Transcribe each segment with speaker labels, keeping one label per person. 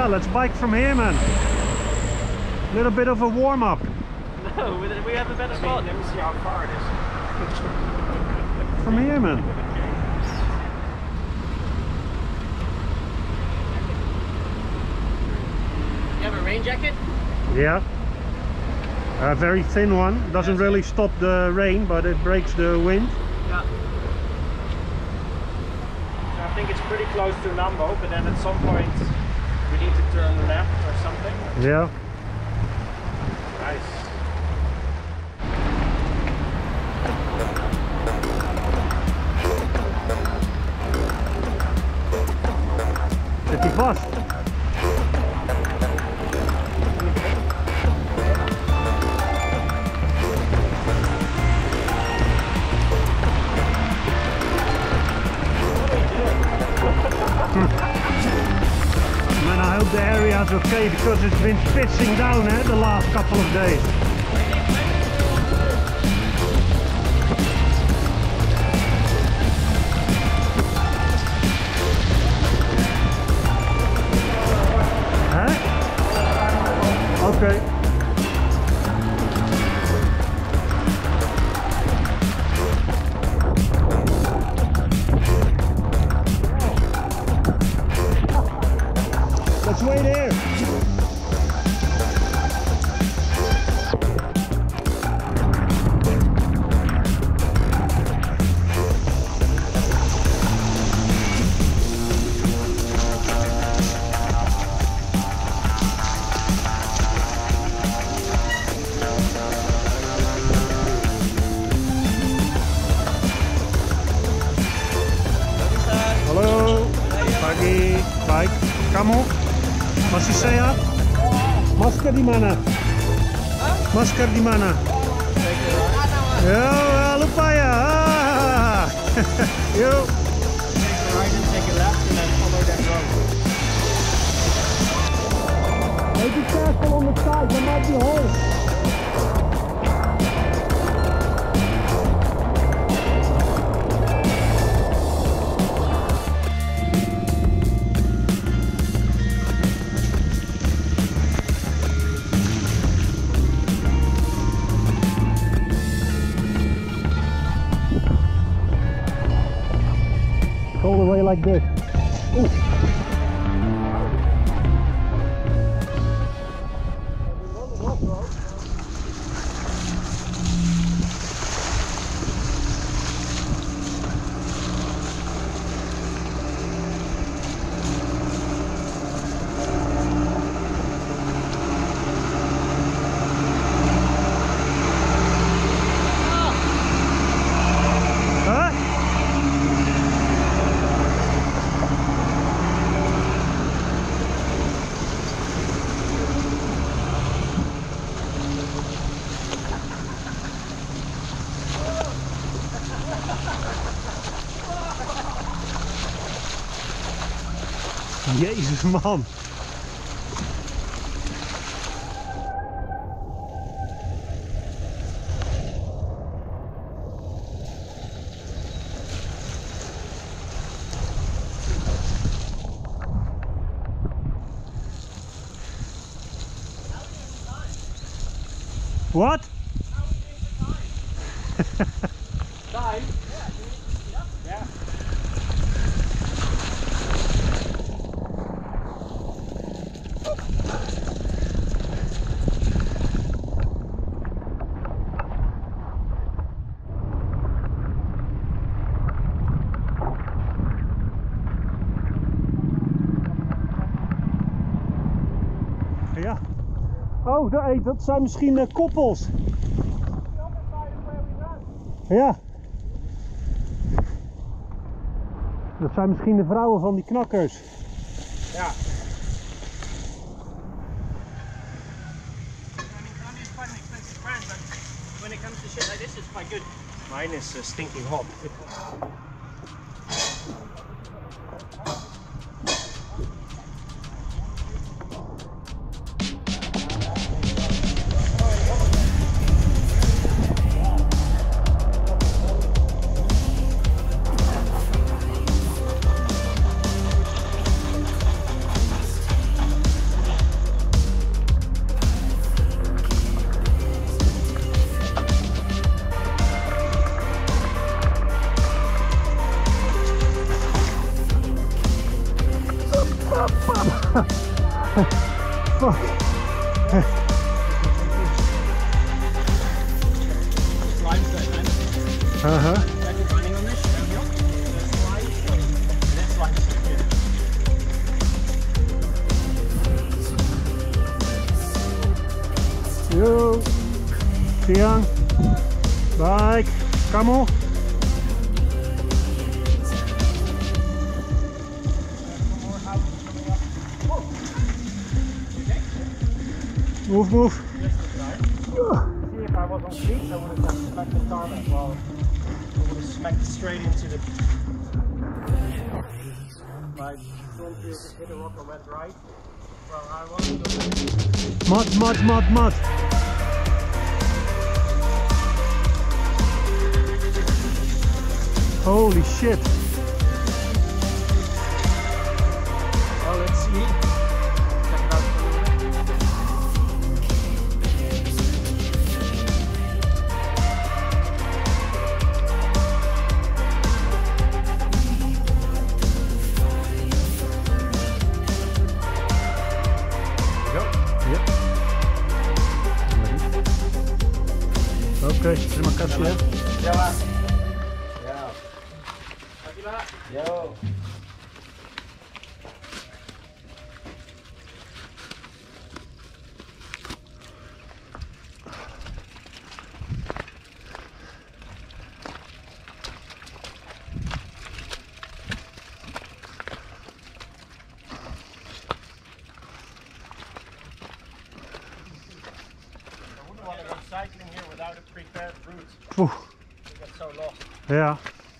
Speaker 1: let's bike from here, man. A little bit of a warm-up.
Speaker 2: No, we have a better spot. Let me see how far it is.
Speaker 1: From here, man.
Speaker 2: You have a rain jacket?
Speaker 1: Yeah. A very thin one. Doesn't really stop the rain, but it breaks the wind.
Speaker 2: Yeah. So I think it's pretty close to Nambo, but then at some point we need to turn left or something.
Speaker 1: Yeah.
Speaker 2: Nice.
Speaker 1: Zit hij vast? Man, I hope the area is okay because it's been pissing down the last couple of days. Okay. Let's wait here. Baik, kamu masih sehat? Masker di mana? Masker di mana? Ya, lupa ya. Yuk.
Speaker 2: Take a right and take a left and then follow that road.
Speaker 1: Hey, be careful on the side, there might be holes. All the way like this. Ooh. Jezus, man. What?
Speaker 2: Time? Yeah.
Speaker 1: Ja. Oh, dat zijn misschien koppels. Ja. Dat zijn misschien de vrouwen van die knakkers.
Speaker 2: Ja. When it comes to shit like this, it's quite good. Mine is stinking hot.
Speaker 1: Fuck.
Speaker 2: Limestone, man.
Speaker 1: Uh-huh.
Speaker 2: Like you're running on this, and you're limestone. That's limestone here.
Speaker 1: Yo. Siang. Baik. Kamu? Move, move.
Speaker 2: See, if I was on cleats, I would have smacked the tarmac. Well, I would have smacked straight into the. My front wheel just hit a rock and went right. Well, I wasn't going.
Speaker 1: Mud, mud, mud, mud. Holy shit.
Speaker 2: Well, let's see. Check it out.
Speaker 1: Oke, terima kasih ya.
Speaker 2: Ya, Pak. Ya. Makasih, Pak. Yo. Cycling here without a prepared route.
Speaker 1: Oeh.
Speaker 2: You get so lost.
Speaker 1: Yeah.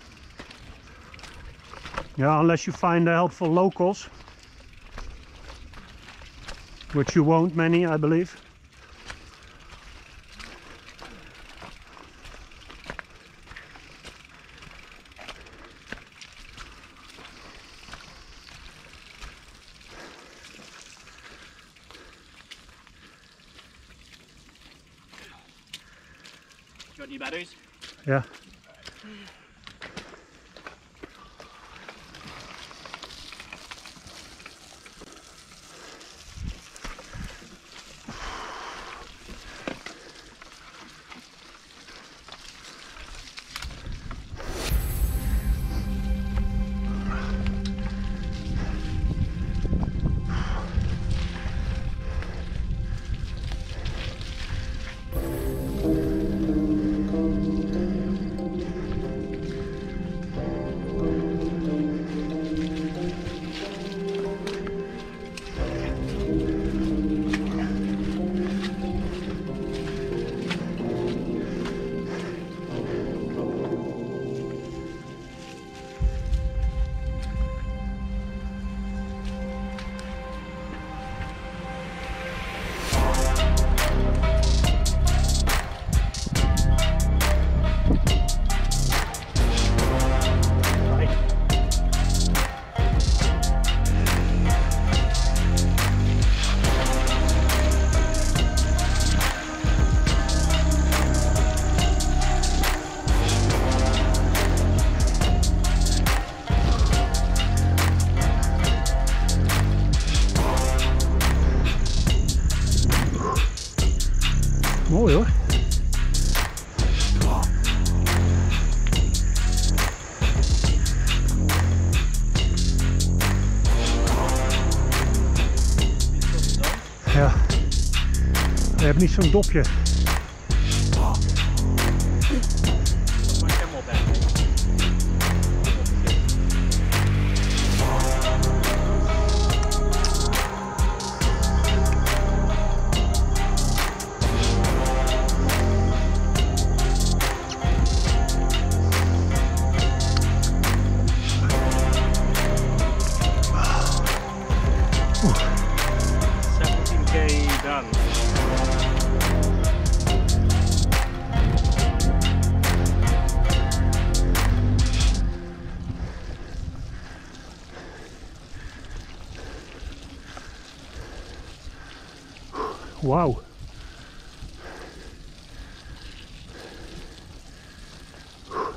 Speaker 1: Yeah, unless you find helpful locals, which you won't many, I believe.
Speaker 2: Got any batteries?
Speaker 1: Yeah. Mooi hoor. Ja, je hebt niet zo'n dopje. Wauw.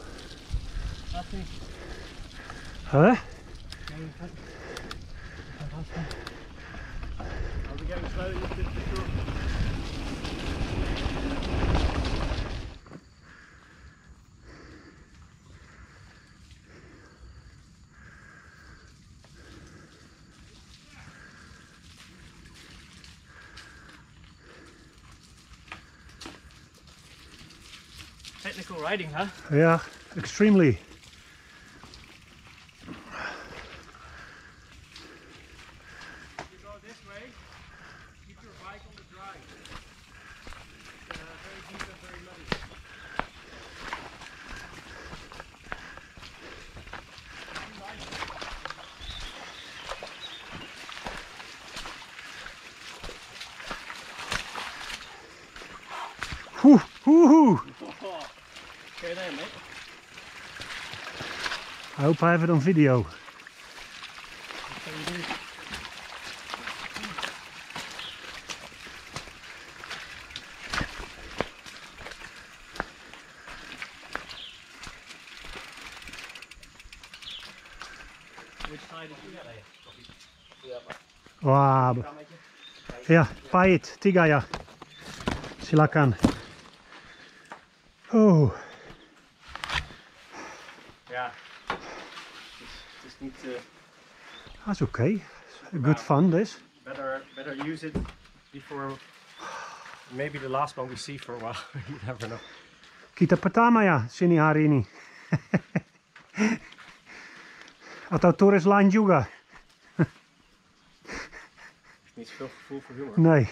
Speaker 1: Huh?
Speaker 2: Are we going slowly to the shore? Technical riding, huh?
Speaker 1: Yeah, extremely.
Speaker 2: You go this way, keep your bike on the dry. It's very deep and very muddy.
Speaker 1: Whew, whoo.
Speaker 2: Okay there, mate.
Speaker 1: I hope I have it on video.
Speaker 2: Which side did you get there?
Speaker 1: Wah, ya, pahit, 3 ya. Silakan. Oh,
Speaker 2: Yeah. Just need to
Speaker 1: that's okay. Good fun, this.
Speaker 2: better use it before maybe the last one we see for a while. You never know.
Speaker 1: Kita pertama ya sini hari ini. Atau turis lain juga?
Speaker 2: Niet veel gevoel voor humor.
Speaker 1: Nee.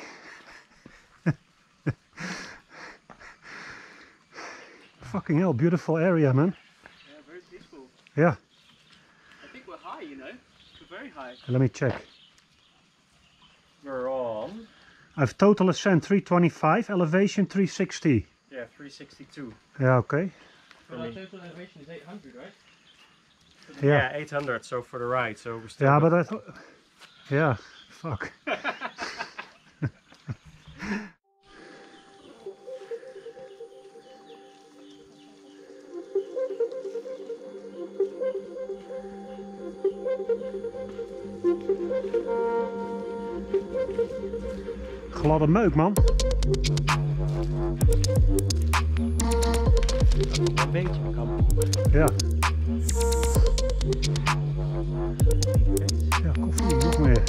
Speaker 1: Fucking hell, beautiful area, man.
Speaker 2: Yeah, very peaceful.
Speaker 1: Yeah.
Speaker 2: I think we're high, you know. We're very high.
Speaker 1: Let me check.
Speaker 2: We're on.
Speaker 1: I've total ascent 325, elevation 360.
Speaker 2: Yeah, 362.
Speaker 1: Yeah, okay.
Speaker 2: But our total elevation is 800, right?
Speaker 1: Yeah.
Speaker 2: 800. So for the ride, so we still.
Speaker 1: Yeah, but I thought. Yeah, fuck. Gladde meuk, man.
Speaker 2: Een beetje kan.
Speaker 1: Ja. Ja, koffie, nog meer.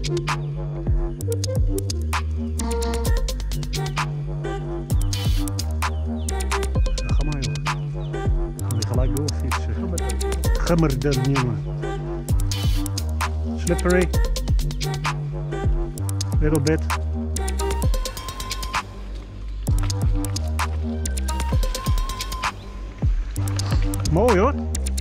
Speaker 1: Ja, ga maar, joh. Gaan we gelijk doorfietsen. Gemmerden, jongen. Slippery. Little bit. Mooi hoor.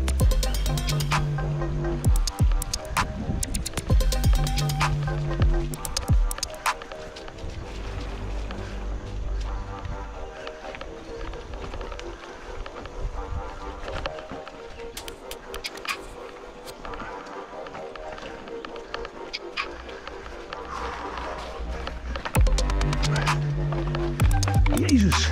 Speaker 1: Jezus.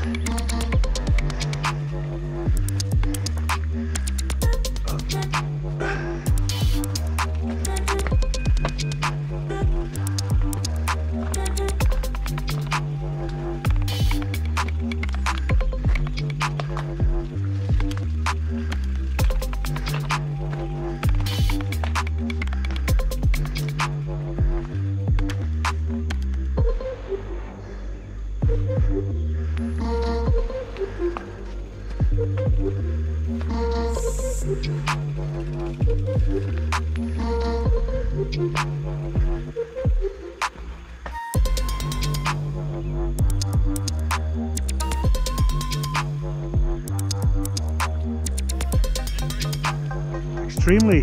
Speaker 1: Extremely.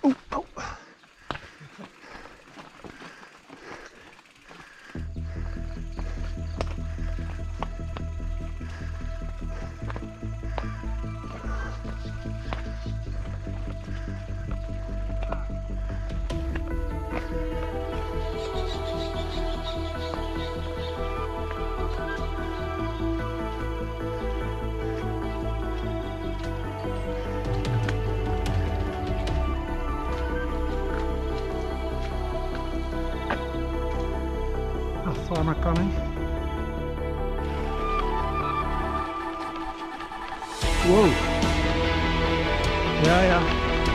Speaker 1: Oh, oh. Farmer coming. Whoa. Yeah.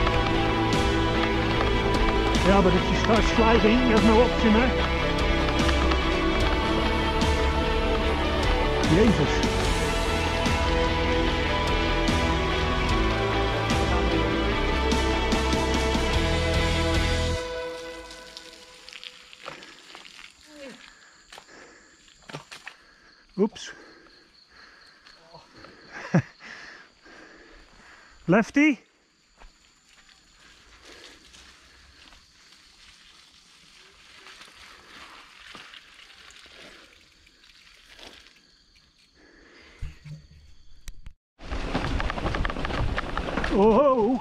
Speaker 1: Yeah, but if you start sliding, there's no option there. Jezus. Oops. Lefty? Oh.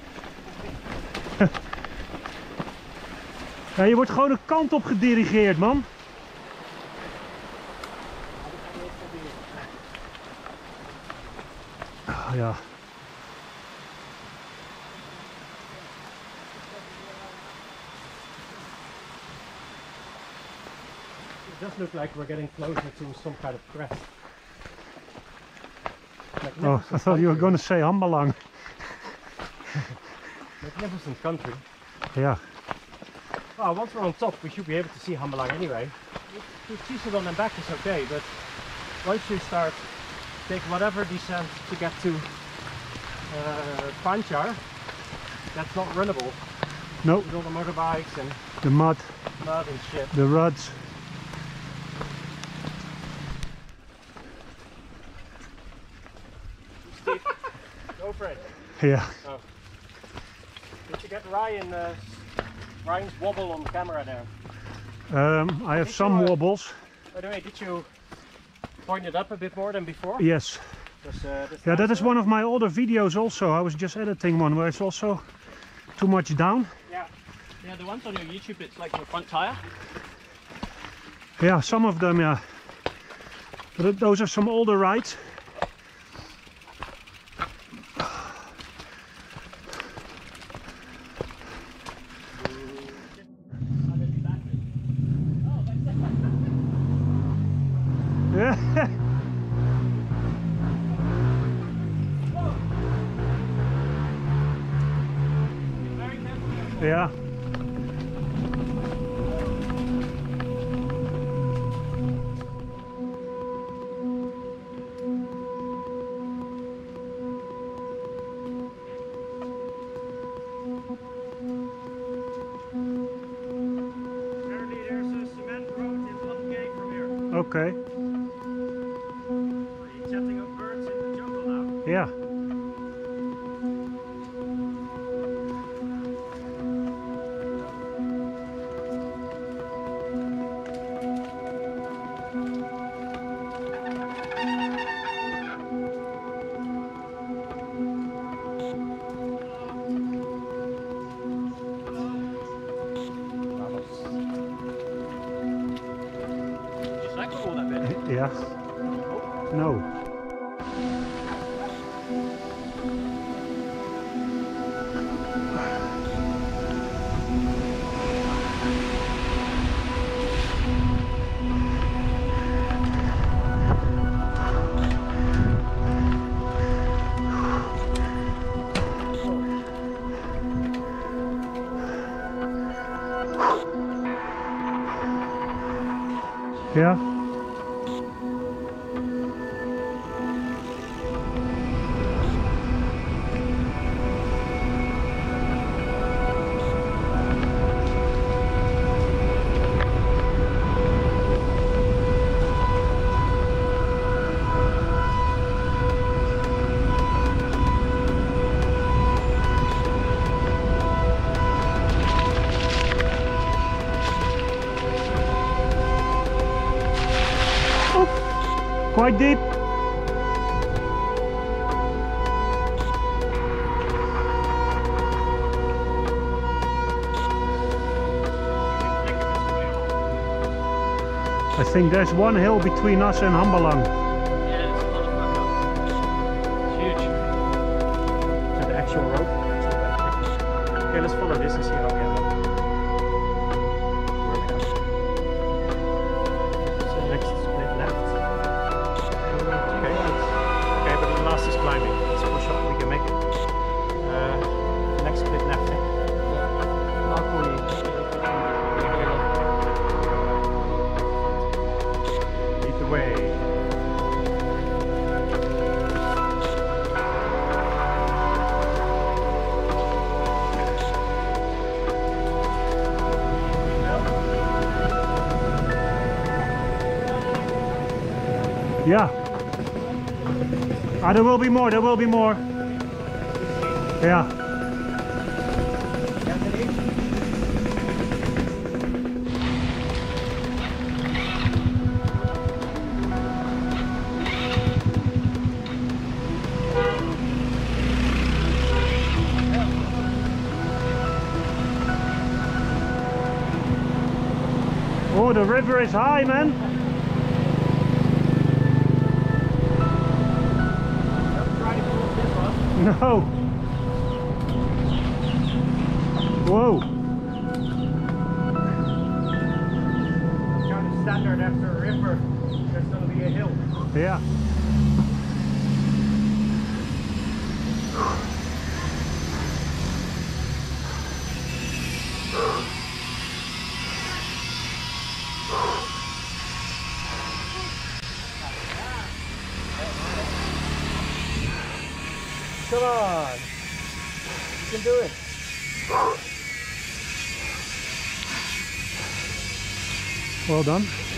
Speaker 1: Ja, je wordt gewoon een kant op gedirigeerd, man. Oh, ja.
Speaker 2: It does look like we're getting closer to some kind of crest.
Speaker 1: Oh, I thought you were going to say Hambalang.
Speaker 2: Magnificent country.
Speaker 1: Yeah.
Speaker 2: Well, once we're on top, we should be able to see Hambalang anyway. To see it on the back is okay, but once you start take whatever descent to get to Panchar, that's not runnable.
Speaker 1: No.
Speaker 2: With all the motorbikes and
Speaker 1: The mud.
Speaker 2: And shit.
Speaker 1: The ruts.
Speaker 2: Steve, go for it.
Speaker 1: Yeah.
Speaker 2: Oh. Did you get Ryan's wobble on the camera there?
Speaker 1: I have some wobbles.
Speaker 2: By the way, did you point it up a bit more than before?
Speaker 1: Yes. Yeah, that is one of my older videos also. I was just editing one where it's also too much down.
Speaker 2: Yeah, the ones on your YouTube, it's like your front tire.
Speaker 1: Yeah, some of them, yeah. But those are some older rides. Yeah. Yeah.
Speaker 2: Apparently there's a cement road in 1K from here.
Speaker 1: Okay.
Speaker 2: Are you chatting up birds in the jungle now?
Speaker 1: Yeah. Yeah. No. Yeah. Quite deep. I think there's one hill between us and Hambalang.
Speaker 2: Yeah, it's a motherfucker. It's huge. Is that the actual road? Okay, let's follow this and see how we end up. Where are we now? So next split left. Okay, good. Okay, but the last is climbing. Let's push up, we can make it. Next split left. Lead the way.
Speaker 1: Yeah. Ah, there will be more, there will be more. Yeah. Oh, the river is high, man. No. Whoa.
Speaker 2: Kind of standard after a river, there's going to be a hill.
Speaker 1: Yeah.
Speaker 2: Come on, you can do it.
Speaker 1: Well done.